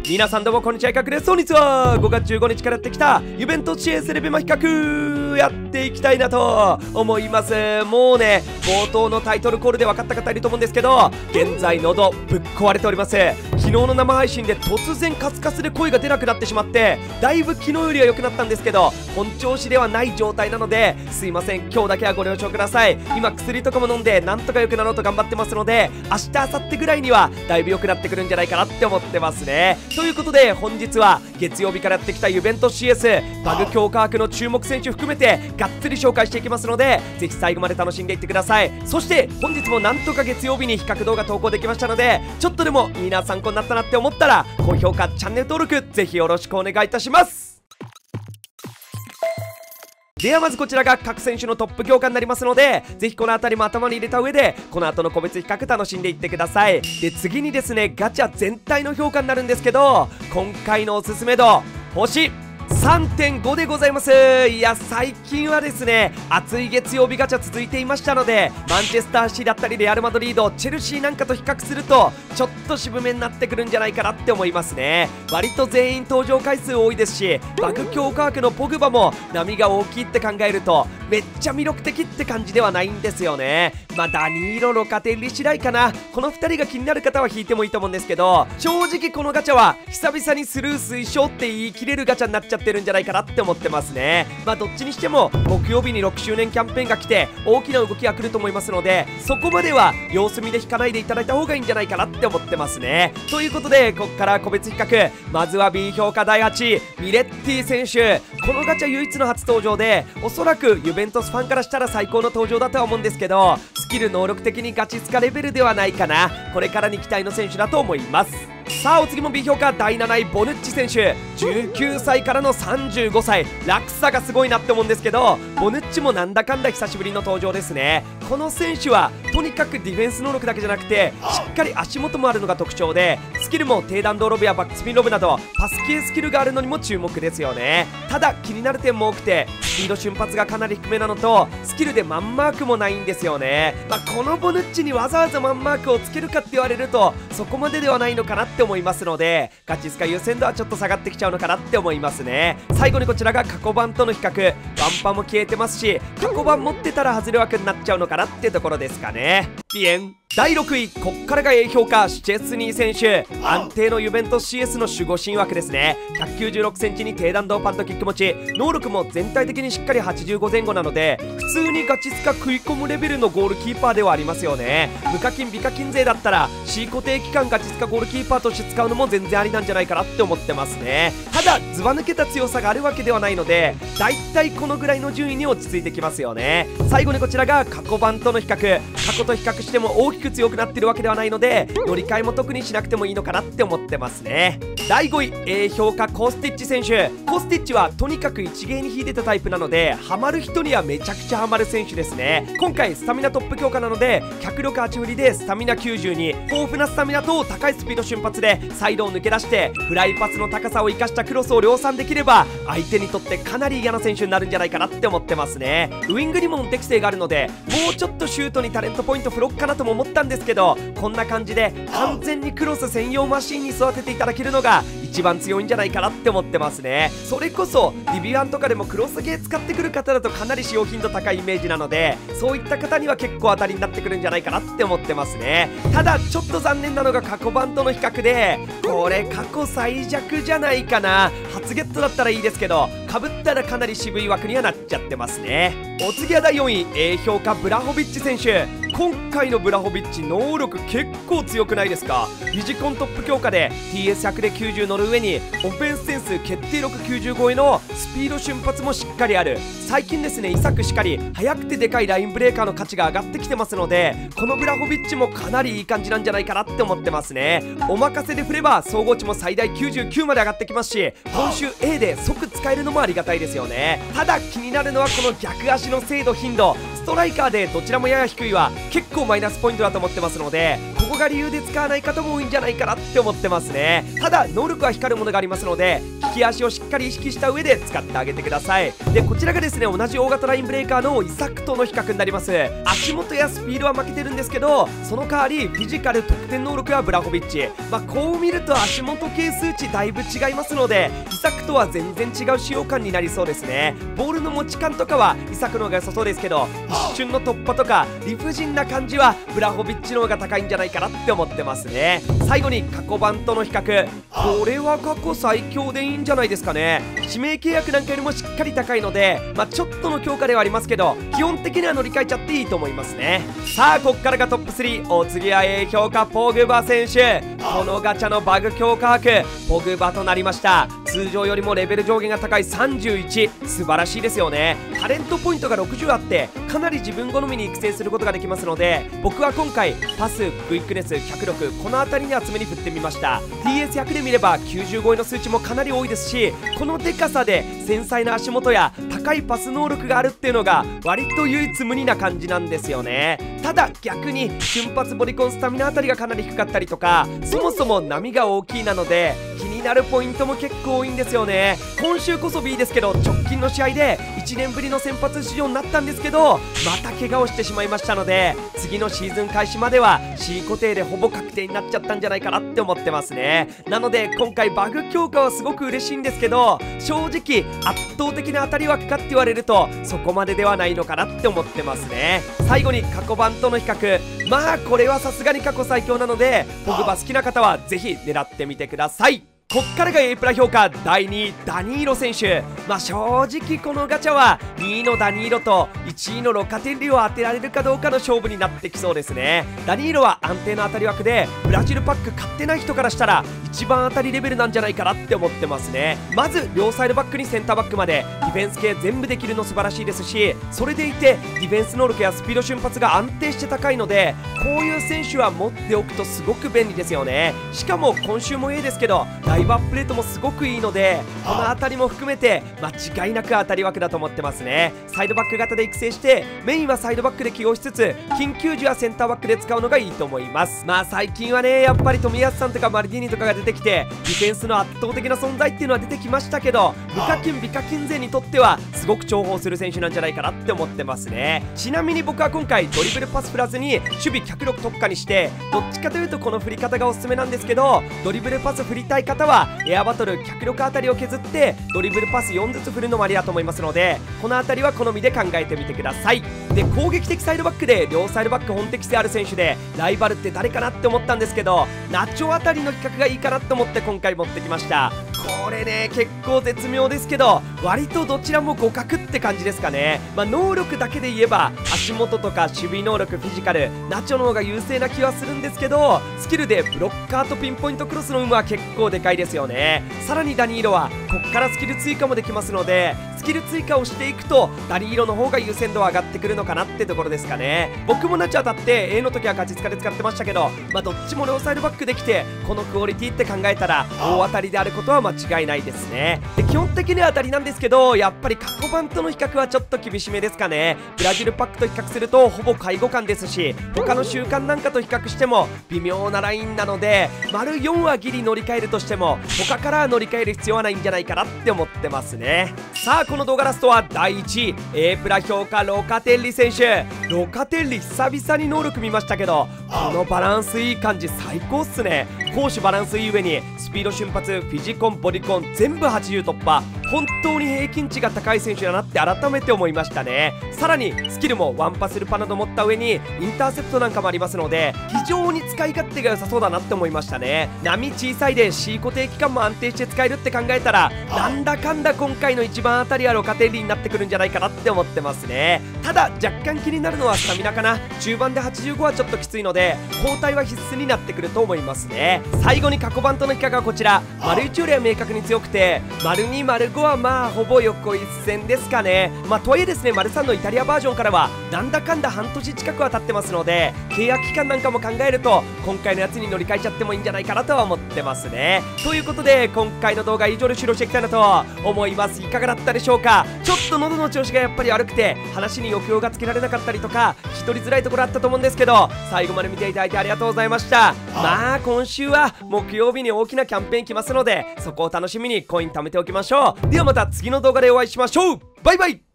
皆さんどうもこんにちは、いかくです。本日は5月15日からやってきたユベントス CS レベマ比較やっていきたいなと思います。もうね、冒頭のタイトルコールで分かった方いると思うんですけど、現在喉ぶっ壊れております。昨日の生配信で突然カスカスで声が出なくなってしまって、だいぶ昨日よりは良くなったんですけど、本調子ではない状態なので、すいません、今日だけはご了承ください。今薬とかも飲んでなんとか良くなろうと頑張ってますので、明日明後日ぐらいにはだいぶ良くなってくるんじゃないかなって思ってますね。ということで本日は月曜日からやってきたユベントス CS バグ強化枠の注目選手含めてがっつり紹介していきますので、ぜひ最後まで楽しんでいってください。そして本日もなんとか月曜日に比較動画投稿できましたので、ちょっとでもいいな、参考になったなって思ったら高評価、チャンネル登録ぜひよろしくお願いいたします。ではまずこちらが各選手のトップ強化になりますので、ぜひこの辺りも頭に入れた上でこの後の個別比較楽しんでいってください。で、次にですね、ガチャ全体の評価になるんですけど、今回のおすすめ度星3.5 でございます。いや、最近はですね、熱い月曜日ガチャ続いていましたので、マンチェスターシーだったりレアルマドリード、チェルシーなんかと比較するとちょっと渋めになってくるんじゃないかなって思いますね。割と全員登場回数多いですし、バグ強化枠のポグバも波が大きいって考えるとめっちゃ魅力的って感じではないんですよね。ダニーロ、ロカテリ次第かな。この2人が気になる方は引いてもいいと思うんですけど、正直このガチャは久々にスルー推奨って言い切れるガチャになっちゃってるんじゃないかなって思ってますね。どっちにしても木曜日に6周年キャンペーンが来て大きな動きが来ると思いますので、そこまでは様子見で引かないでいただいた方がいいんじゃないかなって思ってますね。ということでここから個別比較、まずは B 評価第8位ミレッティ選手。このガチャ唯一の初登場で、おそらくユベントスファンからしたら最高の登場だとは思うんですけど、スキル能力的にガチスカレベルではないかな。これからに期待の選手だと思います。さあお次も B 評価第7位ボヌッチ選手。19歳からの35歳、落差がすごいなって思うんですけど、ボヌッチもなんだかんだ久しぶりの登場ですね。この選手はとにかくディフェンス能力だけじゃなくてしっかり足元もあるのが特徴で、スキルも低弾道ロブやバックスピンロブなどパス系スキルがあるのにも注目ですよね。ただ気になる点も多くて、スピード瞬発がかなり低めなのと、スキルでマンマークもないんですよね。このボヌッチにわざわざマンマークをつけるかって言われるとそこまでではないのかなって思いますので、ガチスカ優先度はちょっと下がってきちゃうのかなって思いますね。最後にこちらが過去版との比較、ワンパも消えてますし、過去版持ってたら外れ枠になっちゃうのかなってところですかね。ピエン第6位、こっからが A 評価シュチェスニー選手。安定のユベントス CS の守護神枠ですね。196センチに低弾道パントキック持ち、能力も全体的にしっかり85前後なので、普通にガチスカ食い込むレベルのゴールキーパーではありますよね。無課金美課金勢だったら C 固定期間ガチスカゴールキーパーとして使うのも全然ありなんじゃないかなって思ってますね。ただずば抜けた強さがあるわけではないので、だいたいこのぐらいの順位に落ち着いてきますよね。最後にこちらが過去版との比較。過去と比較しても大きく強くなってるわけではないので、乗り換えも特にしなくてもいいのかなって思ってますね。第5位 A 評価コスティッチ選手。コスティッチはとにかく一芸に秀でたタイプなので、ハマる人にはめちゃくちゃハマる選手ですね。今回スタミナトップ強化なので、脚力8振りでスタミナ92、豊富なスタミナと高いスピード瞬発でサイドを抜け出してフライパスの高さを生かしたクロスを量産できれば、相手にとってかなり嫌な選手になるんじゃないかなって思ってますね。ウイングにも適性があるので、もうちょっとシュートにタレントポイントフロックかなとも思ったんですけど、こんな感じで完全にクロス専用マシンに育てていただけるのが一番強いんじゃないかなって思ってますね。それこそディビアンとかでもクロスゲー使ってくる方だとかなり使用頻度高いイメージなので、そういった方には結構当たりになってくるんじゃないかなって思ってますね。ただちょっと残念なのが過去版との比較で、これ過去最弱じゃないかな。初ゲットだったらいいですけど、かぶったらかなり渋い枠にはなっちゃってますね。お次は第4位 A 評価ブラホビッチ選手。今回のブラホビッチ能力結構強くないですか。フィジコントップ強化で TS100 で90乗る上にオフェンス点数決定力95へのスピード瞬発もしっかりある。最近ですね、イサクしかり速くてでかいラインブレーカーの価値が上がってきてますので、このブラホビッチもかなりいい感じなんじゃないかなって思ってますね。お任せで振れば総合値も最大99まで上がってきますし、今週 A で即使えるのもありがたいですよね。ただ気になるのはこの逆足の精度頻度。ストライカーでどちらもやや低いは結構マイナスポイントだと思ってますので、ここが理由で使わない方も多いんじゃないかなって思ってますね。ただ能力は光るものがありますので、効きき足をしっかり意識した上で使ってあげてください。でこちらがですね同じ大型ラインブレーカーのイサクとの比較になります。足元やスピードは負けてるんですけど、その代わりフィジカル得点能力はブラホビッチ、こう見ると足元系数値だいぶ違いますので、イサクとは全然違う使用感になりそうですね。ボールの持ち感とかはイサクの方が良さそうですけど、一瞬の突破とか理不尽な感じはブラホビッチの方が高いんじゃないかなって思ってますね。最後に過去版との比較、これは過去最強でいいんじゃないですかね。指名契約なんかよりもしっかり高いので、ちょっとの強化ではありますけど、基本的には乗り換えちゃっていいと思いますね。さあこっからがトップ3、お次は A 評価ポグバ選手。このガチャのバグ強化枠ポグバとなりました。通常よりもレベル上限が高い31、素晴らしいですよね。タレントポイントが60あってかなり自分好みに育成することができますので、僕は今回パス、クイックネス、脚力、この辺りに集めに振ってみました。 TS100 で見れば90超えの数値もかなり多いですし、このデカさで繊細な足元や高いパス能力があるっていうのが割と唯一無二な感じなんですよね。ただ逆に瞬発ボディコンスタミナあたりがかなり低かったりとか、そもそも波が大きいなので気になるポイントも結構多いんですよね。今週こそ B ですけど、直近の試合で1年ぶりの先発出場になったんですけど、また怪我をしてしまいましたので、次のシーズン開始までは C 固定でほぼ確定になっちゃったんじゃないかなって思ってますね。なので今回バグ強化はすごく嬉しいんですけど、正直圧倒的な当たり枠かって言われるとそこまでではないのかなって思ってますね。最後に過去版との比較、これはさすがに過去最強なので、ポグバ好きな方はぜひ狙ってみてください。こっからが A プラ評価第2位ダニーロ選手。正直このガチャは2位のダニーロと1位のロカテッリを当てられるかどうかの勝負になってきそうですね。ダニーロは安定の当たり枠でブラジルパック買ってない人からしたら一番当たりレベルなんじゃないかなって思ってますね。まず両サイドバックにセンターバックまでディフェンス系全部できるの素晴らしいですし、それでいてディフェンス能力やスピード瞬発が安定して高いので、こういう選手は持っておくとすごく便利ですよね。しかも今週も A ですけどライブアップレートもすごくいいので、この辺りも含めて間違いなく当たり枠だと思ってますね。サイドバック型で育成してメインはサイドバックで起用しつつ、緊急時はセンターバックで使うのがいいと思います。最近はねやっぱり冨安さんとかマルディーニとかが出てきてディフェンスの圧倒的な存在っていうのは出てきましたけど、無課金美課金勢にとってはすごく重宝する選手なんじゃないかなって思ってますね。ちなみに僕は今回ドリブルパス振らずに守備脚力特化にして、どっちかというとこの振り方がおすすめなんですけど、ドリブルパス振りたい方はエアバトル脚力あたりを削ってドリブルパス4ずつ振るのもありだと思いますので、このあたりは好みで考えてみてください。で攻撃的サイドバックで両サイドバック本適性ある選手でライバルって誰かなって思ったんですけど、ナチョあたりの比較がいいかなと思って今回持ってきました。これね結構絶妙ですけど、割とどちらも互角って感じですかね。能力だけで言えば足元とか守備能力、フィジカル、ナチョの方が優勢な気はするんですけど、スキルでブロッカーとピンポイントクロスの有無は結構でかいですよね。さらにダニーロはこっからスキル追加もできますので、スキル追加をしていくとダニーロの方が優先度は上がってくるのかなってところですかね。僕もナチョ当たって A の時はガチツカで使ってましたけど、どっちも両サイドバックできてこのクオリティって考えたら大当たりであることは間違いないですね。で基本的には当たりなんですけど、やっぱり過去版との比較はちょっと厳しめですかね。ブラジルパックと比較するとほぼ介護官ですし、他の習慣なんかと比較しても微妙なラインなので、丸4はギリ乗り換えるとしても他から乗り換える必要はないんじゃないかなって思ってますね。さあこの動画ラストは第1位 A プラ評価ロカテッリ選手。ロカテッリ久々に能力見ましたけど、このバランスいい感じ最高っすね。攻守バランスいい上にスピード瞬発、フィジコン、ボディコン全部80突破、本当に平均値が高い選手だなって改めて思いましたね。さらにスキルもワンパスルパなど持った上にインターセプトなんかもありますので、非常に使い勝手が良さそうだなって思いましたね。波小さいで C 固定期間も安定して使えるって考えたら、なんだかんだ今回の一番当たりはロカテッリになってくるんじゃないかなって思ってますね。ただ若干気になるのはスタミナかな。中盤で85はちょっときついので交代は必須になってくると思いますね。最後に過去版との比較はこちら。丸1よりは明確に強くて、丸2、丸5 後はまあほぼ横一線ですかね。とはいえですね、丸3のイタリアバージョンからはなんだかんだ半年近くは経ってますので、契約期間なんかも考えると今回のやつに乗り換えちゃってもいいんじゃないかなとは思ってますね。ということで今回の動画以上で終了していきたいなと思います。いかがだったでしょうか。ちょっと喉の調子がやっぱり悪くて話に抑揚がつけられなかったりとか聞き取りづらいところあったと思うんですけど、最後まで見ていただいてありがとうございました。今週は木曜日に大きなキャンペーン来ますので、そこを楽しみにコイン貯めておきましょう。ではまた次の動画でお会いしましょう。バイバイ。